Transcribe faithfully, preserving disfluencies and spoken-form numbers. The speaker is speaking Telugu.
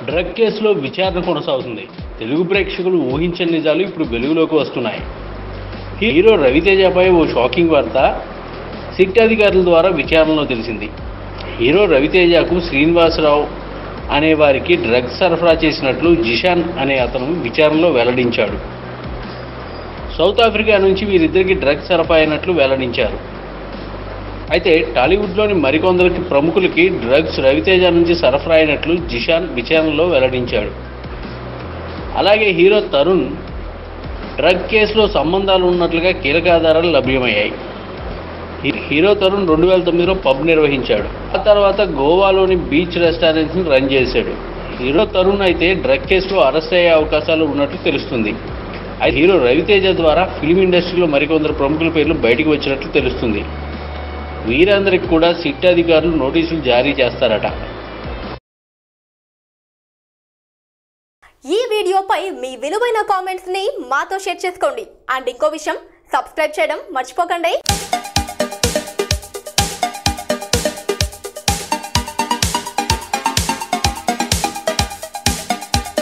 డ్రగ్ కేసులో విచారణ కొనసాగుతుంది. తెలుగు ప్రేక్షకులు ఊహించని నిజాలు ఇప్పుడు వెలుగులోకి వస్తున్నాయి. హీరో రవితేజపై ఓ షాకింగ్ వార్త సిట్ అధికారుల ద్వారా విచారణలో తెలిసింది. హీరో రవితేజకు శ్రీనివాసరావు అనే వారికి డ్రగ్స్ సరఫరా చేసినట్లు జిషాన్ అనే అతను విచారణలో వెల్లడించాడు. సౌత్ ఆఫ్రికా నుంచి వీరిద్దరికి డ్రగ్స్ సరఫరా అయినట్లు వెల్లడించారు. అయితే టాలీవుడ్లోని మరికొందరికి ప్రముఖులకి డ్రగ్స్ రవితేజ నుంచి సరఫరా అయినట్లు జిషాన్ విచారణలో వెల్లడించాడు. అలాగే హీరో తరుణ్ డ్రగ్ కేసులో సంబంధాలు ఉన్నట్లుగా కీలక ఆధారాలు లభ్యమయ్యాయి. హీరో తరుణ్ రెండు వేల తొమ్మిదిలో పబ్ నిర్వహించాడు. ఆ తర్వాత గోవాలోని బీచ్ రెస్టారెంట్స్ని రన్ చేశాడు. హీరో తరుణ్ అయితే డ్రగ్ కేసులో అరెస్ట్ అయ్యే అవకాశాలు ఉన్నట్లు తెలుస్తుంది. అయితే హీరో రవితేజ ద్వారా ఫిల్మ్ ఇండస్ట్రీలో మరికొందరు ప్రముఖుల పేర్లు బయటకు వచ్చినట్లు తెలుస్తుంది. వీరందరికీ కూడా సిట్ అధికారులు నోటీసులు జారీ చేస్తారట. ఈ వీడియోపై మీ విలువైన కామెంట్స్ ని మాతో షేర్ చేసుకోండి. అండ్ ఇంకో విషయం, సబ్స్క్రైబ్ చేయడం మర్చిపోకండి.